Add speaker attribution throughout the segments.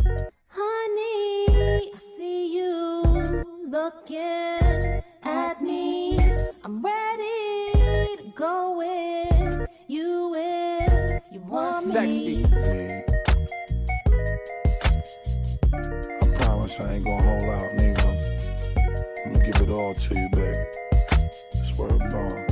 Speaker 1: Honey, I see you looking at me. I'm ready to go with you if you want me.
Speaker 2: Sexy.
Speaker 3: I promise I ain't gonna hold out, nigga. I'm gonna give it all to you, baby. Swear to God.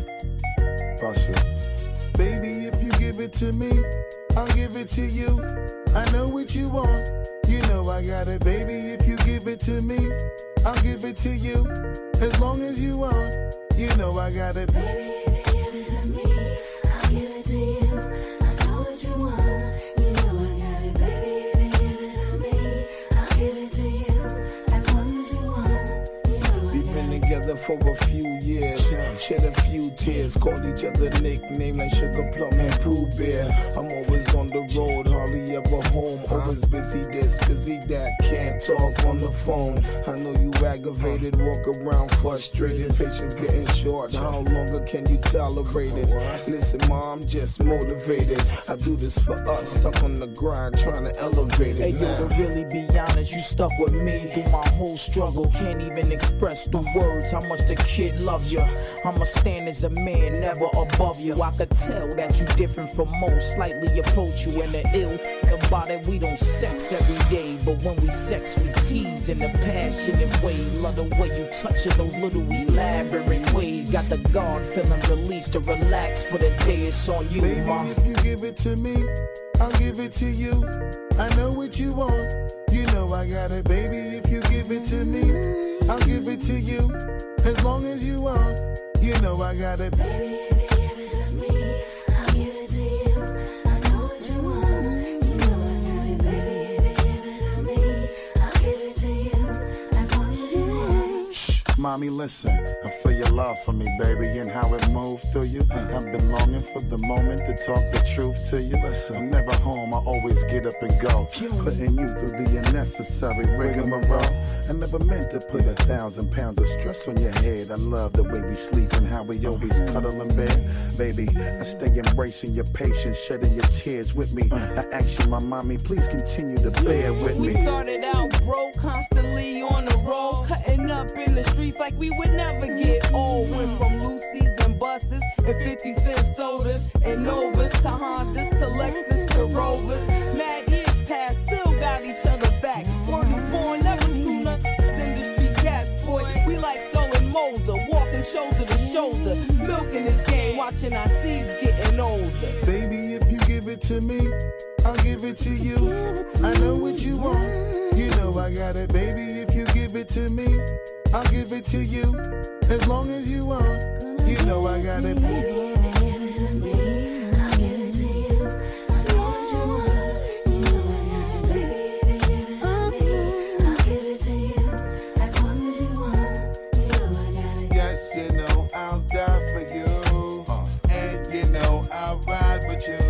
Speaker 3: Bust it. Baby, if you give it to me, I'll give it to you. I know what you want. You know I got it, baby. If you give it to me, I'll give it to you. As long as you want, you know I got it.
Speaker 1: Baby, if you give it to me, I'll give it to you. I know what you want. You know I got it. Baby, if you give it to me, I'll give it to you. As long as you want, you know I got it.
Speaker 2: We've been together for a few years, shed a few tears, called each other nicknames like Sugar Plum and Pooh Bear. I'm always on the road, hardly ever home. Always busy this, busy that, can't talk on the phone. I know you aggravated, walk around frustrated, patience getting short. How longer can you tolerate it? Listen, Ma, I'm just motivated. I do this for us, stuck on the grind, trying to elevate it.
Speaker 4: Hey yo, to really be honest, you stuck with me through my whole struggle. Can't even express through words how much the kid loves you. I'ma stand as a man, never above you. I could tell that you different from most, slightly approach you in the ill. About it, we don't sex every day, but when we sex, we tease in a passionate way. Love the way you touch it, those little elaborate ways. Got the guard feeling released to relax for the day. It's on you,
Speaker 3: baby,
Speaker 4: Ma.
Speaker 3: if you give it to me, I'll give it to you. I know what you want. You know I got it, baby. If you give it to me, I'll give it to you. As long as you want, you know I got it.
Speaker 1: Baby, if you give it to me, I'll give it to you. I know what you want. You know I got it. Baby, if you give it to me, I'll give it to you. As long as you want.
Speaker 3: Shh, mommy, listen. I feel your love for me, baby, and how it moved through you. I've been longing for the moment to talk the truth to you. Listen, I'm never home, I always get up and go, putting you through the unnecessary rigmarole. I never meant to put 1,000 pounds of stress on your head. I love the way we sleep and how we always cuddle in bed. Baby, I stay embracing your patience, shedding your tears with me. I ask you, my mommy, please continue to bear with me.
Speaker 5: We started out broke, constantly on the road, cutting up in the streets like we would never get old. Went from Lucy's and buses and 50-cent sodas and Novas to Hondas to Lexus to Rovers. Mad years past, still got each other back. Word is born, never screw nothing. Industry cats, boy, we like Skull and Molder, walking shoulder to shoulder, milking this game, watching our seeds getting older.
Speaker 3: Baby, if you give it to me, I'll give it to you. I know what you want. You know I got it, baby. If you give it to me, I'll give it to you. As long as you want, you know I got it.
Speaker 1: Baby, if you give it to me, I'll give it to you. I know what you want. You know I got it. Baby, if you give it to me, I'll give it to you. As long as you want, you know I got it.
Speaker 3: Yes, you know I'll die for you, and you know I'll ride with you.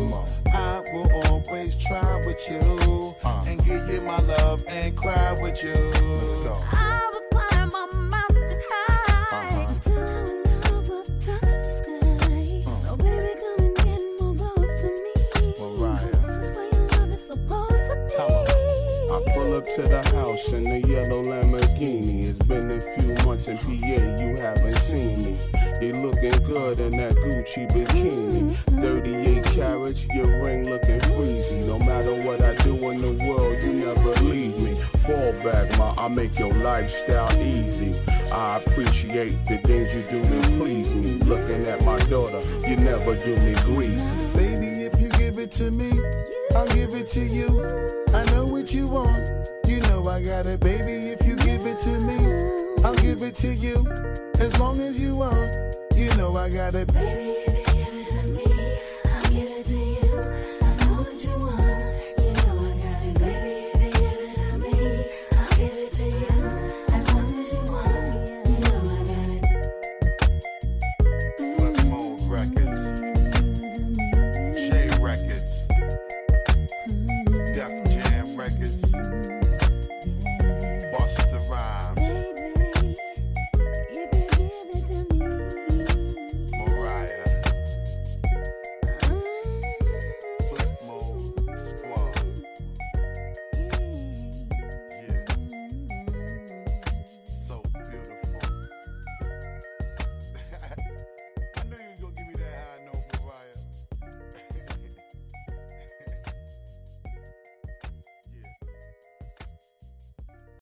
Speaker 3: I will always try with you, and give you my love and cry with you. Let's go.
Speaker 1: I will climb a mountain high until our love will touch the sky. So baby, come and get more close to me.
Speaker 3: Mariah.
Speaker 1: This is where your love is supposed to be.
Speaker 2: I pull up to the house in the yellow Lamborghini. It's been a few months in PA, you haven't seen me. You looking good in that Gucci bikini. 38 carats, your ring looking freezy. No matter what I do in the world, you never leave me. Fall back, ma, I make your lifestyle easy. I appreciate the things you do to please me. Looking at my daughter, you never do me greasy.
Speaker 3: Baby, if you give it to me, I'll give it to you. I know what you want. You know I got it, baby. If you give it to me, I'll give it to you. As long as you want, you know I got it.
Speaker 1: Baby,